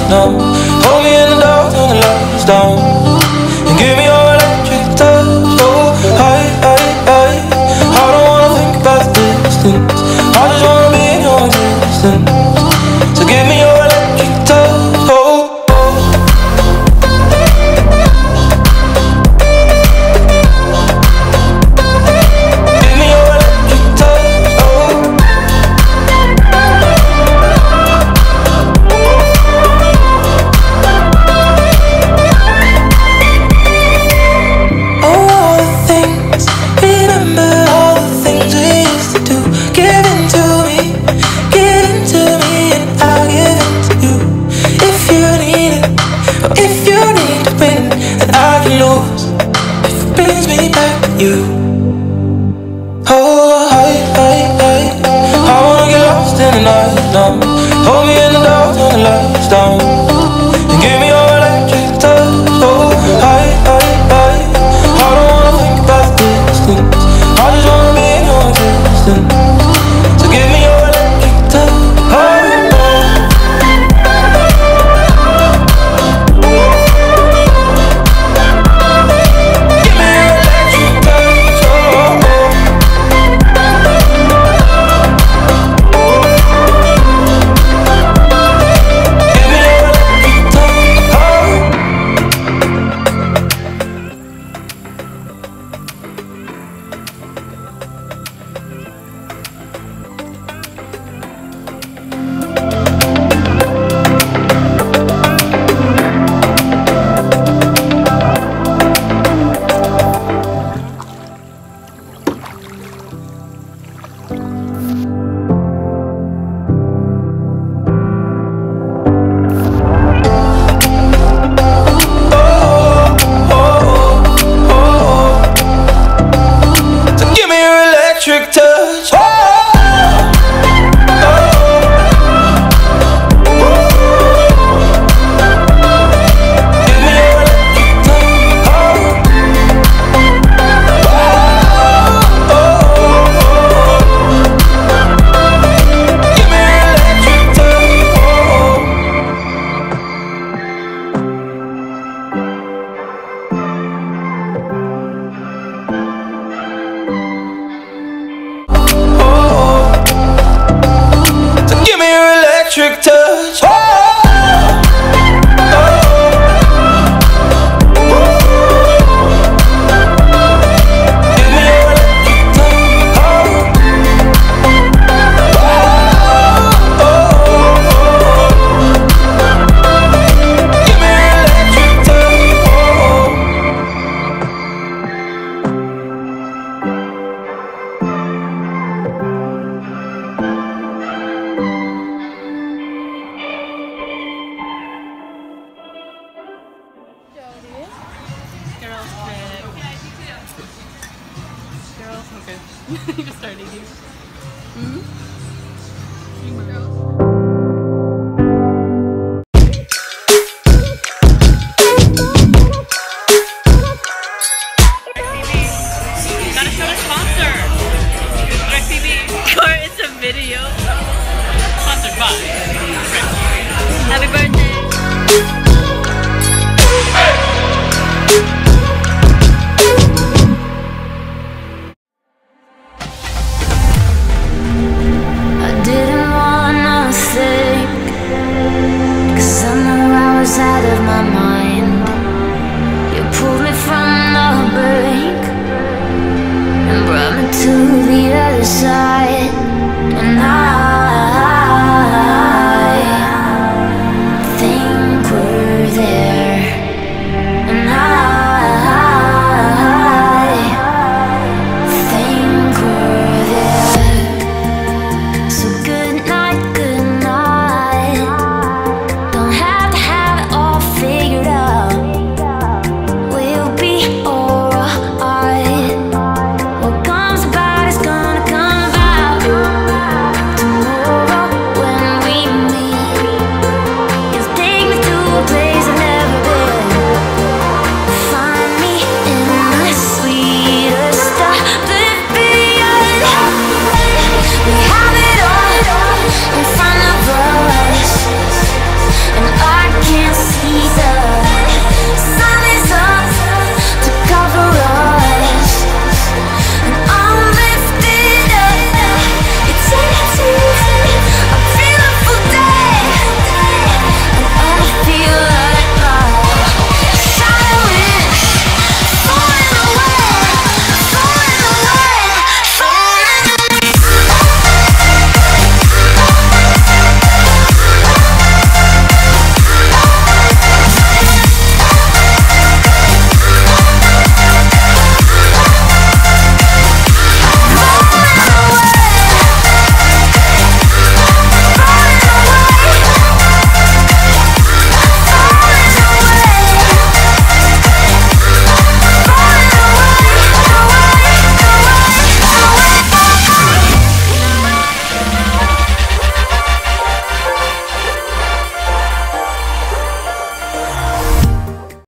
numb. Hold me in the dark, turn the lights down, and give me your electric touch. Oh, I don't wanna think about the distance. I just wanna be in your existence. So give me your electric touch. Oh. You. Oh, I wanna get lost in the night now. Hold me in the dark, turn the lights down, and give me your electric touch. Oh, I don't wanna think about the distance. I just wanna be in your existence. So give me your electric touch. Electric touch. Electric touch. Girls, okay. You just started eating. Gotta show the sponsor. DirecTV. Or it's a video. Sponsored by. Happy birthday.